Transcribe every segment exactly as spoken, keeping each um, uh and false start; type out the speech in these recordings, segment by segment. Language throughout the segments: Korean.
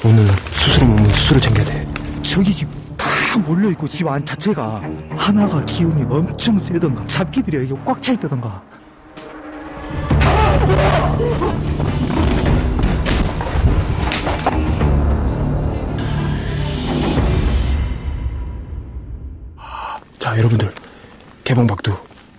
오늘 수술을 오면 수술을 챙겨야 돼. 저기 집 다 몰려있고 집 안 자체가 하나가 기운이 엄청 세던가 잡기들이 이게 꽉 차있다던가. 자, 여러분들 개봉박두.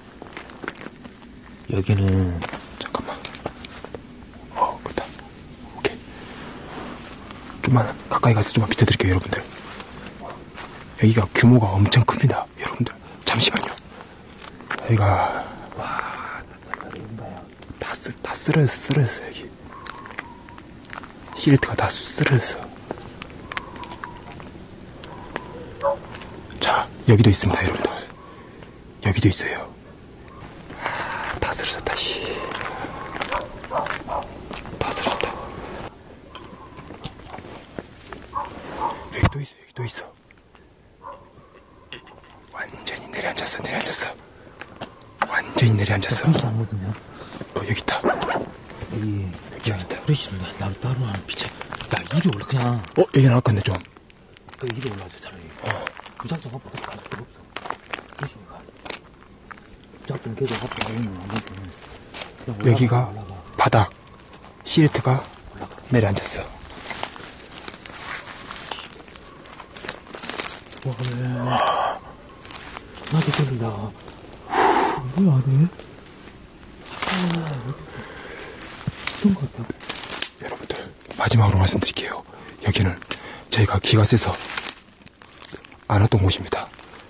여기는 잠깐만. 어, 그렇다. 오케이. 좀만 가까이 가서 좀만 비춰드릴게요, 여러분들. 여기가 규모가 엄청 큽니다, 여러분들. 잠시만요. 여기가 와, 다 쓰, 다 쓰러졌어, 쓰러졌어 여기. 시리트가 다 쓰러졌어. 자, 여기도 있습니다, 여러분들. 여기도 있어요. 아, 다 쓰러졌다, 씨. 다 쓰러졌다. 여기 또 있어, 여기 또 있어. 완전히 내려앉았어, 내려앉았어. 완전히 내려앉았어. 프레쉬 안 거든요. 어, 여기 있다. 여기 여기, 여기 있다. 프레쉬를 나를 따로 하는 빛에. 야, 이리 올라 그냥. 어, 여기 나왔겠네, 좀. 그 이리 올라가자 차라리. 어. 무작정 앞으로 갈 필요 없어. 프레쉬가. 무작정 계속 앞으로 가면 안 되지. 여기가 바닥. 시리트가 내려앉았어. 와, 왜. 나도 떨린다. 뭐야, 안 해? 아, 어떤 것 같다. 여러분들, 마지막으로 말씀드릴게요. 여기는 저희가 기가 세서 안 왔던 곳입니다.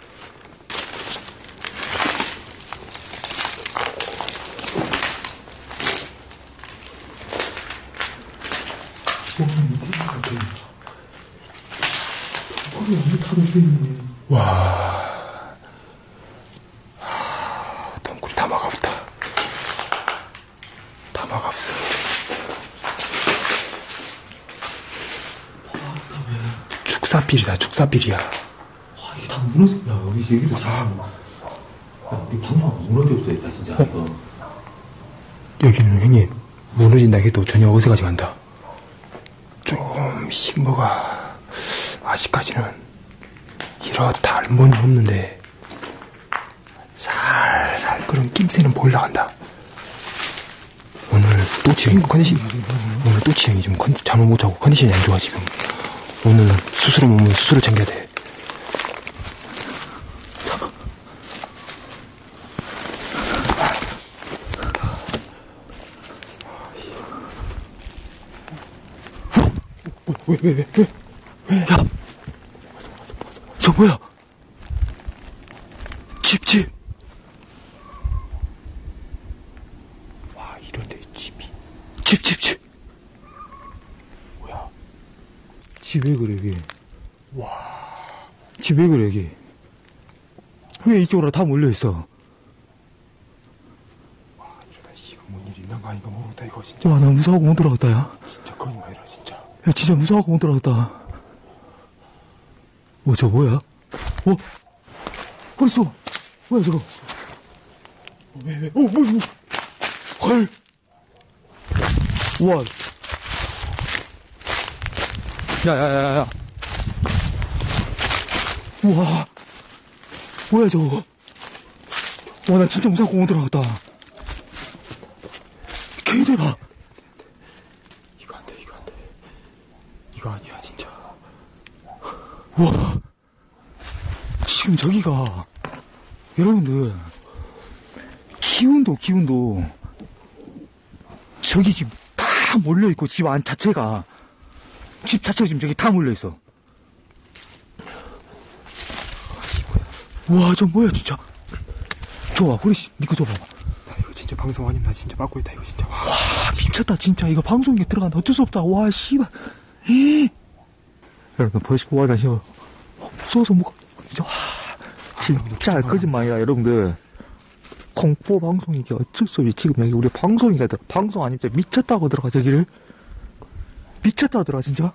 와, 하, 덩굴이 다 막아붙다. 다 막아붙어. 축사필이다, 축사필이야. 와, 이게 다 무너져. 야, 여기, 여기서 자. 야, 우리 방송 무너져 있다, 진짜. 어? 여기는 형님, 무너진다 해도 전혀 어색하지 않다. 좀 심보가 아직까지는 이렇다 할머니 없는데 살살 그런 낌새는 보일라간다. 오늘 또 지금 컨디션 오늘 또 지금 지금 컨디, 잠을 못 자고 컨디션이 안 좋아 지금. 오늘 수술을 오면 수술을 챙겨야 돼. 왜, 왜, 왜, 왜, 왜? 야! 저 뭐야? 집, 집! 와, 이런데 집이. 집, 집, 집! 뭐야? 집 왜 그래, 이게? 와. 집 왜 그래, 이게? 왜 이쪽으로 다 몰려있어? 와, 이러다 씨가 뭔 일이 있는 거 아닌가 모르겠다, 이거 진짜. 와, 나 무서워하고 못 들어갔다, 야. 진짜 거짓말이라, 진짜. 야, 진짜 무서워하고 못 들어갔다. 어, 저 뭐야? 어? 벌써 뭐야, 저거? 왜, 왜? 어, 뭐, 뭐. 헐. 우와. 야, 야, 야, 야. 우와. 뭐야, 저거. 와, 나 진짜 무서워하고 못 들어갔다. 개대박. 이거 안 돼, 이거 안 돼. 이거 아니야, 진짜. 와. 지금 저기가, 여러분들, 기운도, 기운도, 저기 지금 다 몰려있고, 집 안 자체가, 집 자체가 지금 저기 다 몰려있어. 와, 저 뭐야, 진짜. 좋아, 그래씨, 니꺼 줘봐봐. 나 이거 진짜 방송 아니면 나 진짜 막고 있다, 이거 진짜. 와, 와, 미쳤다, 진짜. 이거 방송에 들어간다. 어쩔 수 없다. 와, 씨발. 에이. 여러분, 보시고, 와, 나 지금, 무서워서 못, 진짜, 와. 진짜 거짓말이야, 여러분들. 공포 방송 이게 어쩔 수 없이 지금 여기 우리 방송이가 들어. 방송 아니면 진짜 미쳤다고 들어가, 저기를. 미쳤다고 들어가, 진짜.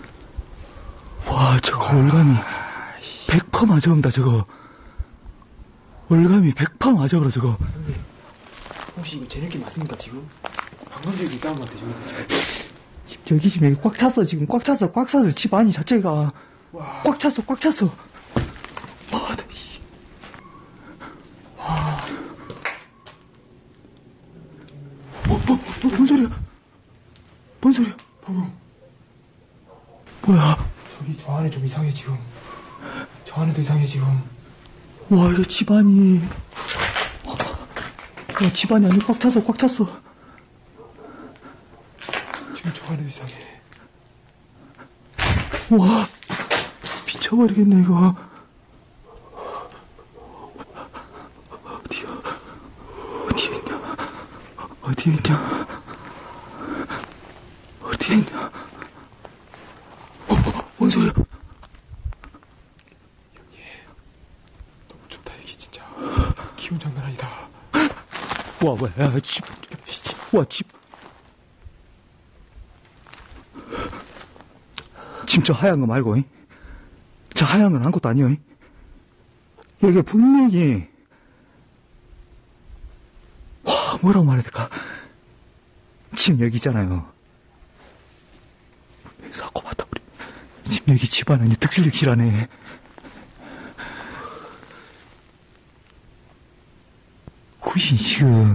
와, 저거 올가미 백 퍼센트 맞아온다, 저거. 월감이 백 퍼센트 맞아, 그래, 저거. 혹시 이거 제 느낌 맞습니까, 지금? 방금 전에 있다는 것 같아, 저기서. 집, 여기 지금 여기 꽉 찼어, 지금. 꽉 찼어, 꽉 찼어. 집 안이 자체가. 와. 꽉 찼어, 꽉 찼어. 와, 나, 씨. 와. 어, 어, 어, 뭔 소리야? 뭔 소리야? 방금. 뭐야? 저기, 저 안에 좀 이상해, 지금. 저 안에도 이상해, 지금. 와, 이거 집안이. 야, 집안이 아니 꽉 찼어, 꽉 찼어. 지금 저 안에도 이상해. 와, 미쳐버리겠네, 이거. 어디야? 어디에 있냐? 어디에 있냐? 어디에 있냐? 어, 어, 뭔 소리야? 너무 춥다, 이게 진짜. 기온 장난 아니다. 와, 뭐야, 야, 집. 와, 집. 지금 저 하얀 거 말고, 이? 저 하얀 건 아무것도 아니야, 이? 여기 분명히, 와, 뭐라고 말해야 될까? 지금 여기 있잖아요. 사고 봤다, 우리. 지금 여기 집안에 득실득실하네. 구신 지금,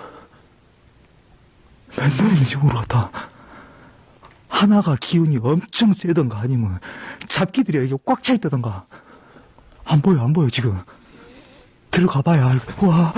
몇 놈인지 모르겠다. 하나가 기운이 엄청 세던가 아니면 잡기들이 여기 꽉 차 있다던가. 안 보여, 안 보여, 지금. 들어가 봐야 알고. 와.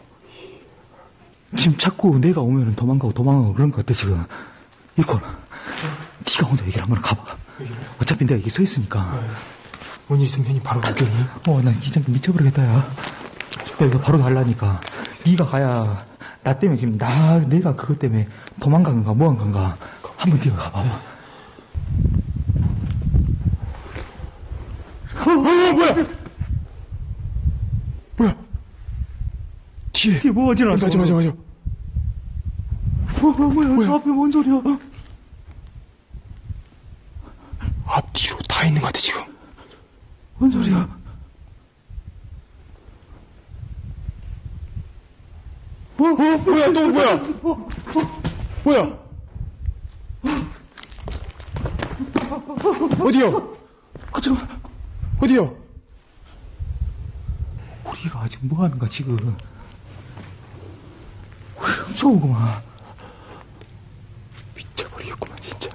지금 자꾸 내가 오면은 도망가고 도망가고 그런 것 같아, 지금. 이걸. 네가 혼자 여기를 한번 가봐. 여기를? 어차피 내가 여기 서 있으니까. 네. 뭔일 있으면 형님 바로 갈게니. 어, 나 진짜 미쳐버리겠다, 야. 내가 바로 가려니까. 네가 가야, 나 때문에 지금, 나, 내가 그것 때문에 도망간 건가, 뭐 한 건가. 한번 네가 가봐봐. 어, 어, 뭐야? 뭐야? 뒤에. 뒤에 뭐가 지나갔어? 맞아, 맞아, 맞아. 어, 어, 뭐야? 뭐야? 저 앞에 뭔 소리야? 앞뒤로 다 있는 것 같아, 지금. 뭔 소리야? 어, 어, 뭐야, 또 뭐야? 어, 어, 뭐야? 어디요? 아, 잠깐만. 어디요? 우리가 아직 뭐 하는가, 지금. 우리 무서우구만. 미쳐버리겠구만, 진짜.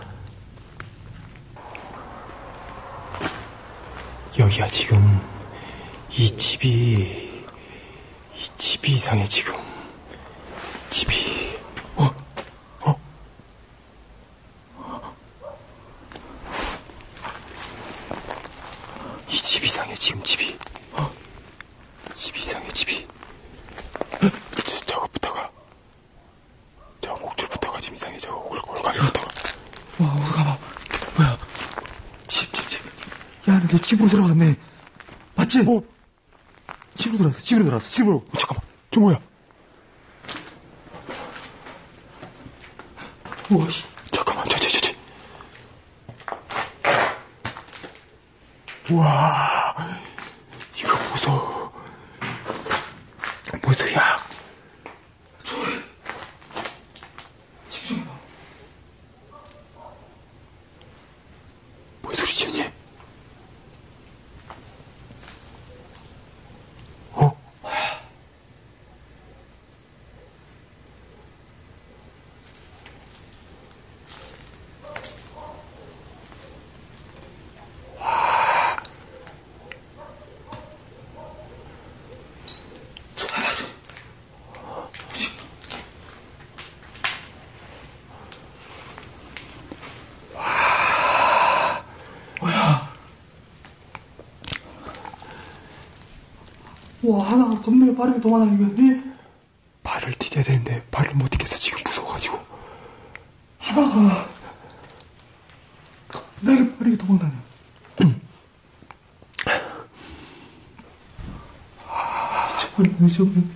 여기야, 지금. 이 집이, 이 집이 이상해, 지금. 이 집이. 어? 어? 이 집 이상해, 지금 집이. 어? 집이 이상해, 집이. 저, 저것부터가. 저 목줄부터가 지금 이상해, 저 올가미부터가. 와, 우리 가봐. 뭐야? 집, 집, 집. 야, 너 집으로 들어갔네. 맞지? 어? 집으로 들어갔어, 집으로 들어갔어, 집으로. 어, 잠깐만, 저 뭐야? 우와, 씨. 잠깐만, 저, 저, 저, 저. 우와, 이거 무서워. 무서워, 야. 집중해봐. 뭔 소리지, 언니? 어? 와, 하나가 겁나게 빠르게 도망다니는 거야. 발을 디뎌야 되는데 발을 못 디뎌서 지금 무서워가지고. 하나가 겁나게 빠르게 도망다녀. 미쳐버리네, 미쳐버리네.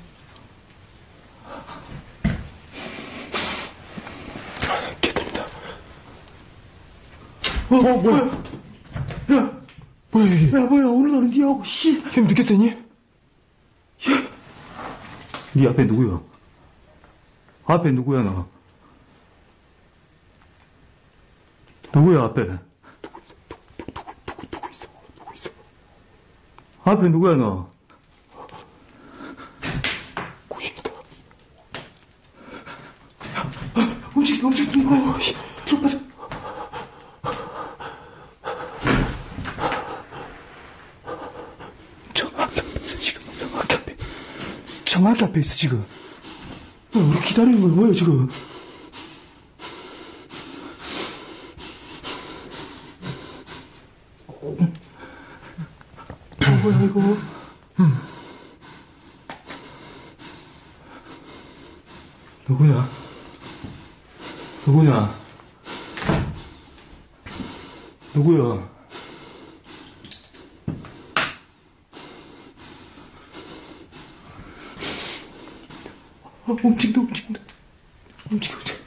개들다. 어, 어, 뭐야? 야, 뭐야, 이게? 야, 뭐야, 오늘 나는 니하고, 씨. 형 느꼈어, 언니? 네 앞에 누구야? 앞에 누구야, 너? 누구야, 앞에? 누구, 누구, 누구, 누구, 누구 있어? 누구 있어? 앞에 누구야, 너? 구신이다. 움직인다, 움직인다. 어, 씨, 들어 빠져. 정확히 앞에 있어, 지금. 정확히 앞에. 정확히 앞에 있어, 지금. 어, 우리 기다리는 거야, 뭐야, 지금. 어, 뭐야, 이거. 음. 누구야? 누구냐? 누구야? 어, 움직인다, 움직인다. 움직여, 움직여.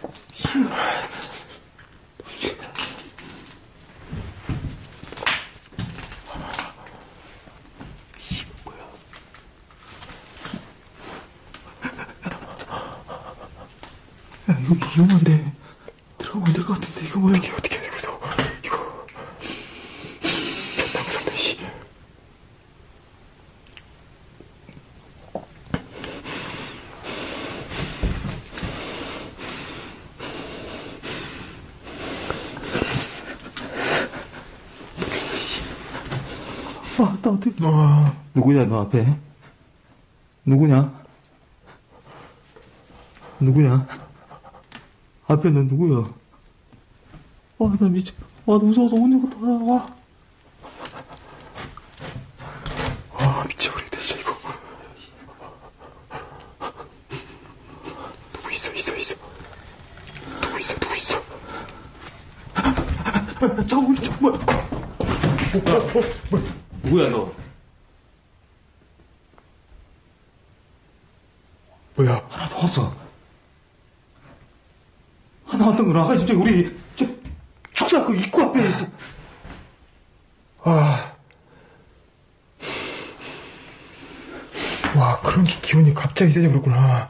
야, 이거 위험한데. 들어가면 안 될 것 같은데, 이거 뭐야? 어떻게, 어떻게, 그래도. 이거. 당선돼, 씨. 아, 나 어떻게. 와. 누구냐, 너 앞에? 누구냐? 누구냐? 앞에 너 누구야? 와, 나 미쳐. 와, 나 무서워서 못 읽었다. 와. 와, 미쳐버리겠다, 진짜, 이거. 누구 있어, 있어, 있어. 누구 있어, 누구 있어. 잠깐만, 잠깐만. 어, 어, 어, 뭐야. 누구야, 너? 뭐야. 하나 더 왔어. 하나 왔던 거나 아까 진짜 우리 저 축사 그 입구 앞에 저... 와. 와, 그런 기, 기운이 갑자기 세져 그랬구나.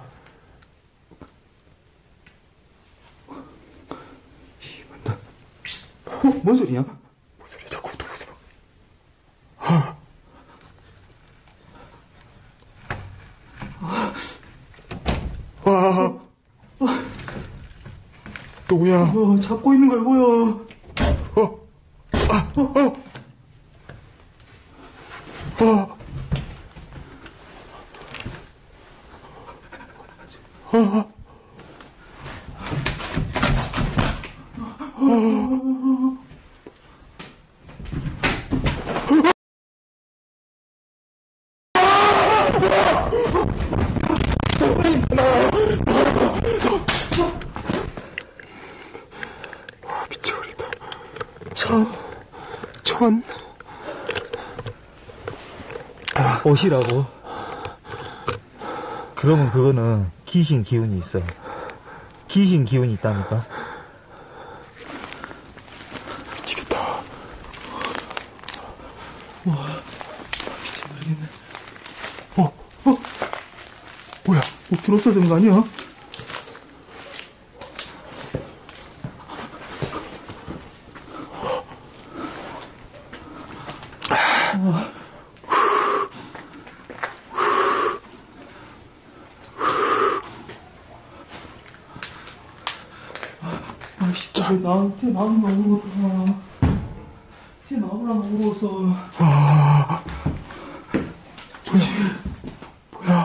나... 어? 뭔 소리냐? 뭔 소리야, 자꾸 누구서. 아. 와. 누구야? 어, 잡고 있는 거야, 뭐야? 어. 아, 어, 어. 어. 어. 와, 미쳐버린다. 천, 천. 옷이라고? 그러면 그거는 귀신 기운이 있어. 귀신 기운이 있다니까? 미치겠다. 와, 미쳐버리겠네. 어, 어. 뭐야? 옷 들었어진 거 아니야? 아, 진짜 나한테 나무라 울었다. 쟤 나무라 울었어. 아, 뭐야? 뭐야?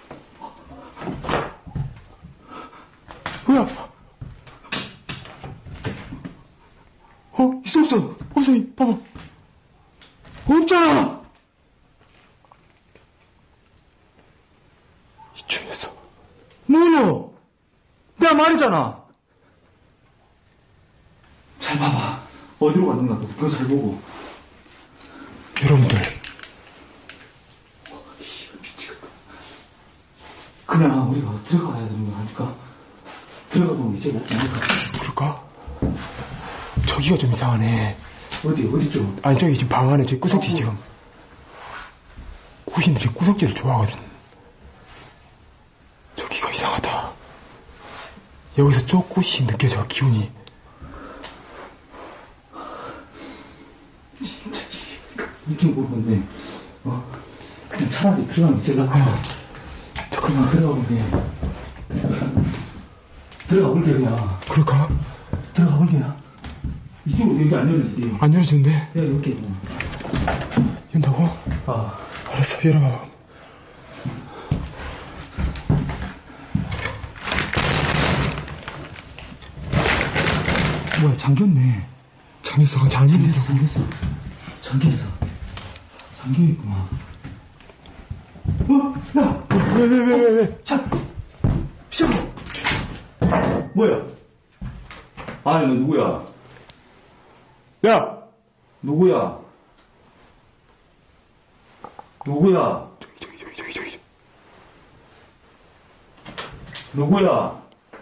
뭐야? 어? 있어, 없어? 없어, 이, 봐봐. 없잖아! 이쯤에서. 뭐야? 내가 말이잖아. 잘 봐봐. 어디로 갔는가? 그거 잘 보고. 여러분들. 그냥 우리가 들어가야 되는 거 아닐까? 들어가 보면 이제 못 나올까? 그럴까? 저기가 좀 이상하네. 어디, 어디 좀? 아니, 저기 지금 방 안에 저기 구석지 지금. 구신들이 구석지를 좋아하거든. 여기서 조금씩 느껴져, 기운이. 엄청 모르겠네. 어, 그냥 차라리 들어가는 게 제일 낫다. 잠깐만, 들어가 볼게. 들어가 볼게, 그냥. 그럴까? 들어가 볼게. 이쪽으로 여기 안 열어지지? 안 열어지는데? 내가 열게, 그냥. 연다고? 아. 알았어, 열어봐. 뭐야, 잠겼네. 잠겼어, 잘 열린다고. 잠겼어. 잠겼어. 잠겨있구만. 어? 야! 왜, 왜, 왜, 왜, 왜? 자! 시작해! 뭐야? 아니, 너 누구야? 야! 누구야? 누구야? 저기, 저기, 저기, 저기, 저기. 누구야?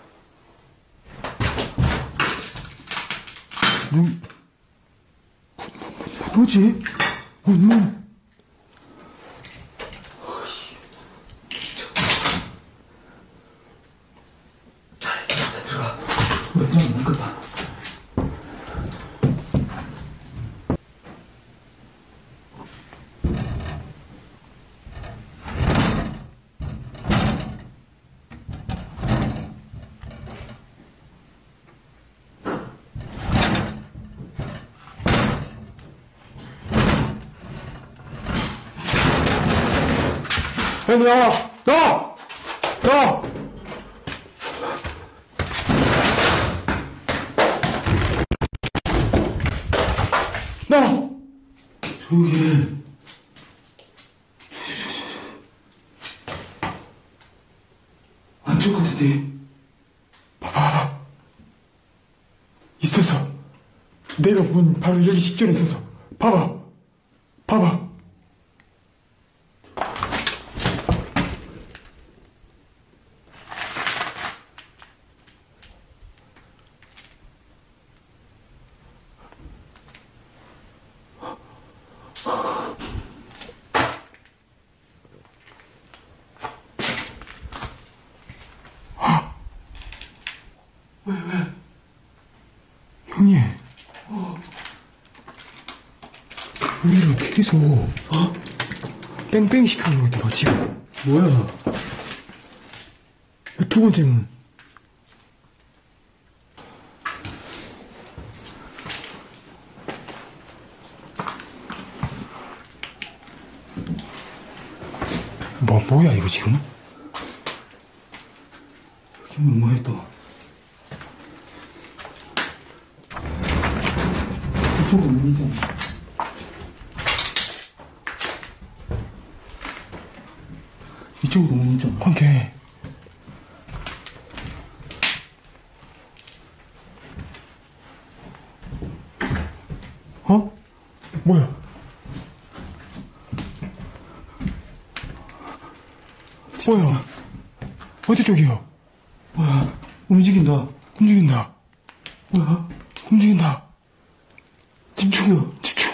누, 뭐지? 문문. 들어가. 왼쪽은 문 끄다. 야, 너 나와! 나와! 나와! 나와! 조용히 해. 안쪽 같은데? 봐봐. 있어서. 내가 본 바로 여기 직전에 있어서. 봐봐. 봐봐. 왜, 왜? 형님. 어. 우리를 계속, 어? 뺑뺑이 시켜놓은 것 같아, 지금. 뭐야? 두 번째는. 뭐, 뭐야, 이거 지금? 여기는 뭐야, 또? 이쪽은 문이잖아. 이쪽으로 문 있잖아. 관계. 어? 뭐야? 뭐야? 어디 쪽이야? 뭐야? 움직인다. 움직인다. 뭐야? 움직인다. 집중이야. 집중.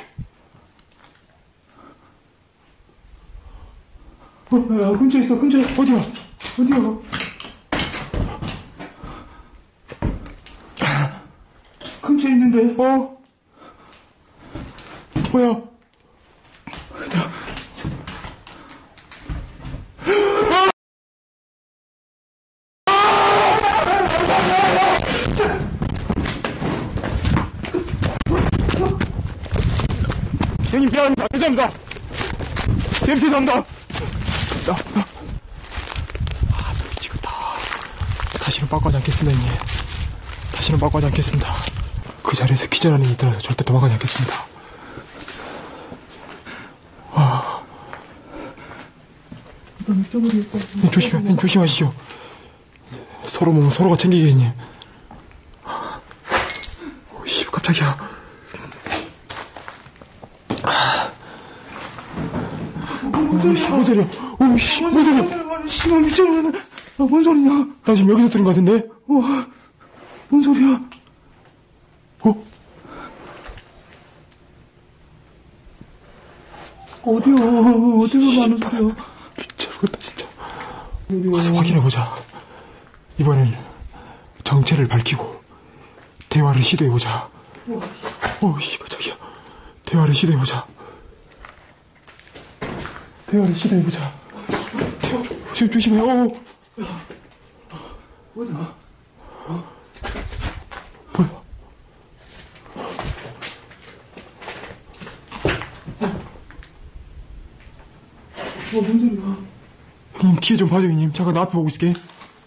어, 야, 근처에 있어, 근처에. 어디야? 어디야? 근처에 있는데. 어? 뭐야? 얘들아. 형님 미안합니다. 죄송합니다. 쌤 죄송합니다. 나, 나. 아, 미치겠다. 다시는 빠꾸하지 않겠습니다, 형님. 다시는 빠꾸하지 않겠습니다. 그 자리에서 기절하는 이 있더라도 절대 도망가지 않겠습니다. 와. 형님 조심, 형님 조심하시죠. 서로 몸 서로가 챙기게, 형님. 오씨, 깜짝이야. 뭔 소리야? 뭔 소리야? 오씨, 뭔 소리야? 씨발, 미쳤나? 아, 뭔 소리냐? 나 지금 여기서 들은 것 같은데? 어, 뭔 소리야? 어? 어디야? 어디서 나는 소리야? 미쳐버렸다, 진짜. 와서 확인해보자. 이번엔 정체를 밝히고 대화를 시도해보자. 어, 씨, 깜짝이야. 대화를 시도해보자. 대화를 시도해보자. 대화, 지금 조심해. 어. 뭐냐? 뭐야? 어, 뭔 소리야? 형님, 뒤에 좀 봐줘, 형님. 잠깐 나 앞에 보고 있을게.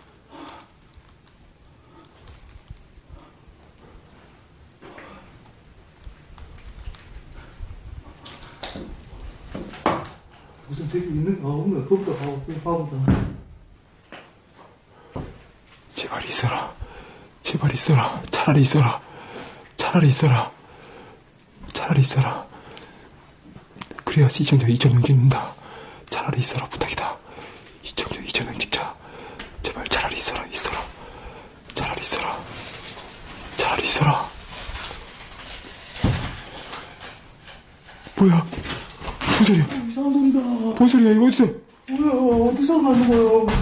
무슨 저기 있는 거 없나? 겁다 가고 봐본다. 제발 있어라. 제발 있어라. 차라리 있어라. 차라리 있어라. 차라리 있어라. 그래야지 이정적 이천명 찍는다. 차라리 있어라. 부탁이다. 이정적 이천명 찍자. 제발 차라리 있어라. 있어라. 차라리 있어라. 차라리 있어라. 뭐야? 뭔 소리야? 이상한 소리다. 뭔 소리야? 이거 어디서? 뭐야? 어디서 나는 거야?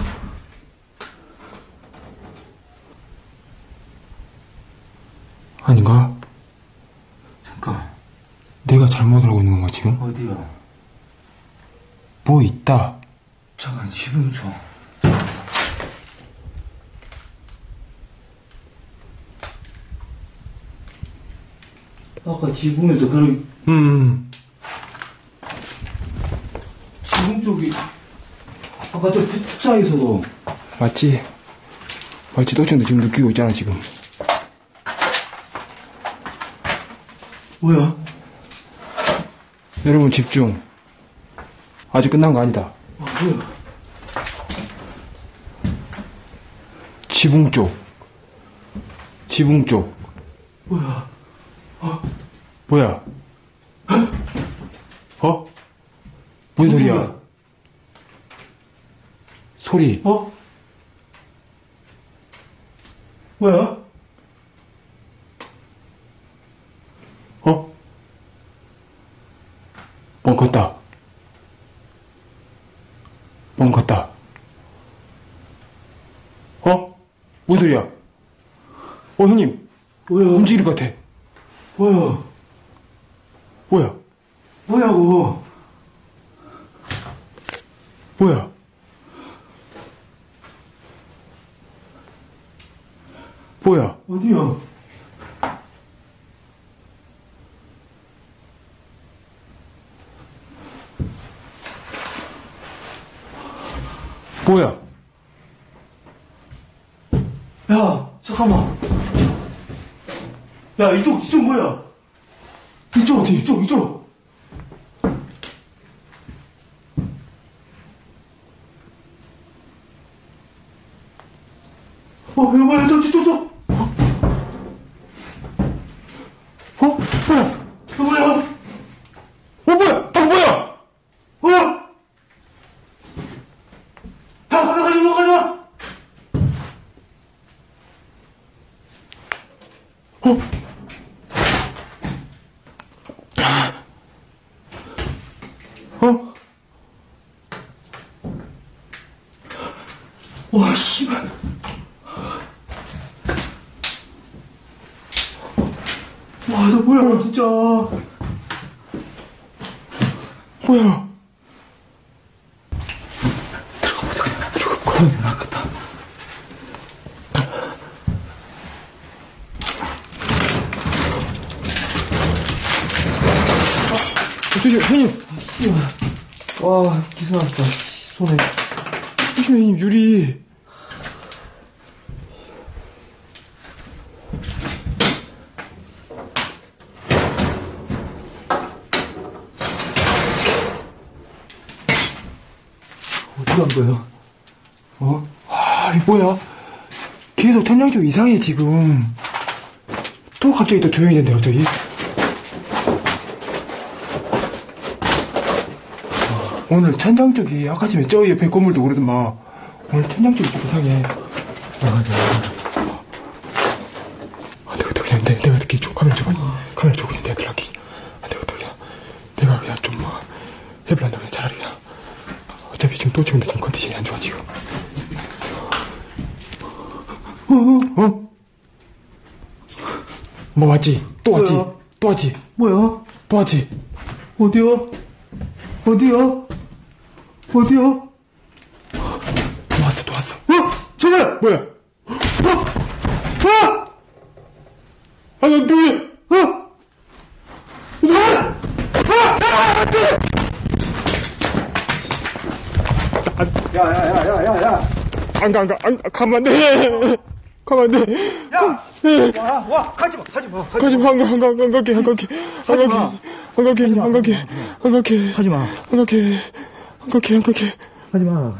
아닌가? 잠깐. 내가 잘못 알고 있는 건가 지금? 어디야? 뭐 있다. 잠깐, 지붕 좀. 아까 지붕에서 그런, 음. 지붕 쪽이, 아까 저 축사에서도. 맞지? 맞지? 도청도 지금 느끼고 있잖아 지금. 뭐야? 여러분 집중. 아직 끝난 거 아니다. 아, 뭐야? 지붕 쪽. 지붕 쪽. 뭐야? 뭐야? 어? 뭔 소리야? 소리. 어? 뭐야? 어? 뻥컸다. 뻥컸다. 어? 뭔 소리야? 어, 형님. 뭐야? 움직일 것 같아. 뭐야? 뭐야? 뭐냐고? 뭐야? 뭐야? 어디야? 뭐야? 야, 잠깐만. 야, 이쪽, 이쪽 뭐야? 이쪽, 어디, 이쪽, 이쪽. 어, 야, 뭐야, 저, 저, 저, 저. 어? 뭐야? 야, 뭐야? 어, 뭐야? 방 뭐야? 어? 야, 가져가지 마, 가지 마. 어? 어? 와, 씨발. 와, 너 뭐야, 진짜. 뭐야? 그러면 아깝다. 저기, 형님. 와, 기사 났다. 손에. 조심해, 형님, 유리. 어디 간 거야? 어? 아, 이 뭐야? 계속 천장 쪽 이상해, 지금. 또 갑자기 또 조용히 된대, 갑자기. 오늘 천장 쪽이 아까 전에 저 옆에 건물도 그러더만 오늘 천장 쪽이 좀 이상해. 아, 맞아. 안 되겠다. 그냥 내, 내가 이렇게 좀 카메라 줘봐. 카메라 줘. 그냥 내가 들어갈게. 안 되겠다. 그냥 내가 그냥 좀 뭐 해볼 한다면 차라리 그냥 어차피 지금 또치근데 좀 컨디션이 안 좋아 지금. 어, 어, 어? 뭐 왔지? 또 왔지? 뭐야? 또 왔지? 뭐야? 또 왔지? 어디요? 어디요? 어디요? 또 왔어, 또 왔어. 어? 저거야! 뭐야? 어? 어? 아, 너 누구야? 어? 야, 야, 야, 야, 야, 야. 안 가, 안 가, 안 가, 가면 안 돼. 가면 안 돼. 야! 와, 와, 가지 마, 가지 마. 가지 마, 안 가, 안 가, 안 갈게, 안 갈게. 안 갈게, 안 갈게, 안 갈게, 안 갈게. 하지 마. 안 갈게, 안 갈게, 안 갈게. 하지 마.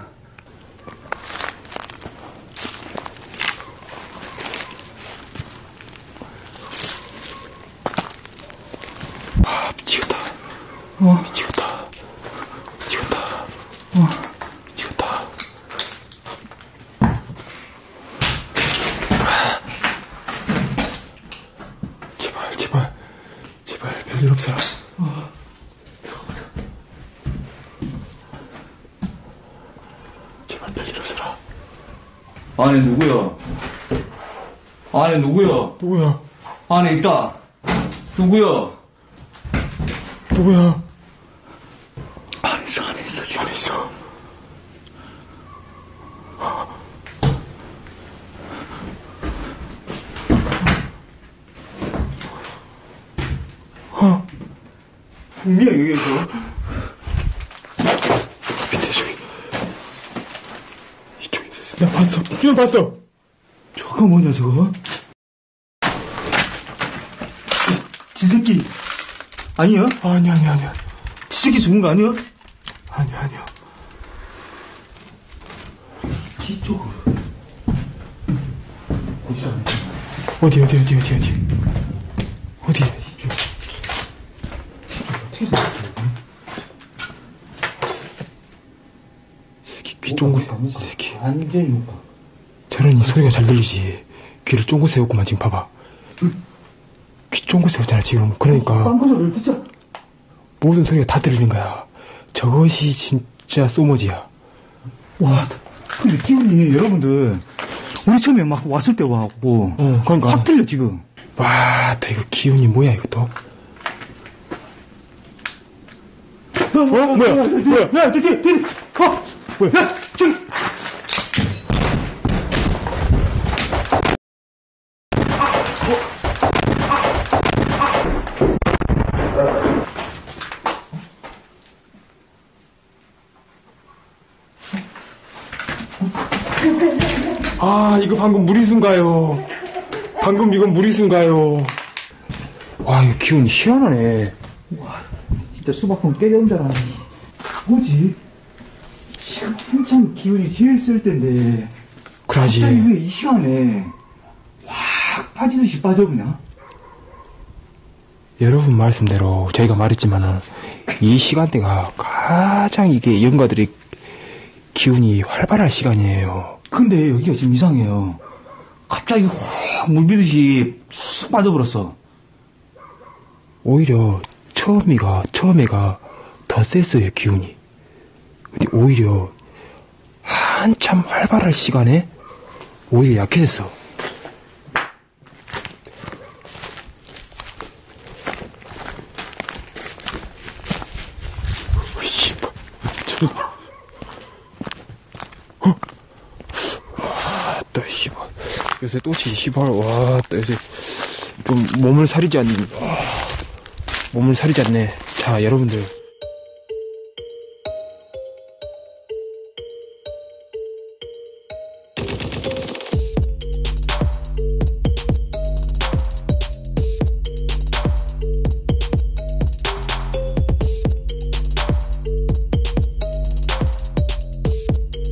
아, 미치겠다. 어, 미치겠다. 미치겠다. 어. 미치겠다. 제발, 제발, 제발, 별일 없어라. 어. 제발, 별일 없어라. 안에 누구야? 안에 누구야? 누구야? 안에 있다. 누구야? 누구야? 안에 있어, 안에 있어, 지금. 안에 있어. 어, 분명히 여기 있어. 밑에 저기. 이쪽에 있었어. 나 봤어. 그냥 봤어. 저거 뭐냐, 저거? 지새끼. 아니야? 아니, 아니, 아니야. 지새끼 죽은 거 아니야? 아니, 아니야. 뒤쪽으로. 보시라. 어디, 어디, 어디, 어디, 어디. 어디? 뒤쪽. 새끼, 귀 쫑긋, 새끼. 완전히 못 봐. 저런이 소리가 잘 들리지. 귀를 쫑긋 세웠구만, 지금 봐봐. 귀 쫑긋 세웠잖아, 지금. 그러니까. 빵꾸 소리를 듣자. 모든 소리가 다 들리는 거야. 저것이 진짜 소머지야. 와, 근데 기분이 여러분들 우리 처음에 막 왔을 때 와고 어, 그러니까. 확 들려 지금. 와, 나 이거 기운이 뭐야, 이것도. 어, 뭐야? 뭐야? 야, 뒤, 뒤, 뒤, 가. 뭐야? 야, 저기. 아, 이거 방금 무리수인가요? 방금 이건 무리수인가요? 와, 이거 기운이 희한하네. 와, 진짜 수박통 깨져온 줄 알았네. 뭐지? 지금 한참 기운이 제일 쓸 때인데 그러지. 갑자기 왜 이 시간에 확 빠지듯이 빠져 그냥? 여러분 말씀대로 저희가 말했지만은 이 시간대가 가장 이게 영가들이 기운이 활발할 시간이에요. 근데 여기가 지금 이상해요. 갑자기 훅 물비듯이 쑥 빠져버렸어. 오히려 처음이가 처음에가 더 셌어요, 기운이. 근데 오히려 한참 활발할 시간에 오히려 약해졌어. 씨발, 저, 어, 와, 또 씨발, 요새 또치 씨발, 와, 또 요새 좀 몸을 사리지 않는, 와, 몸을 사리지 않네. 자, 여러분들.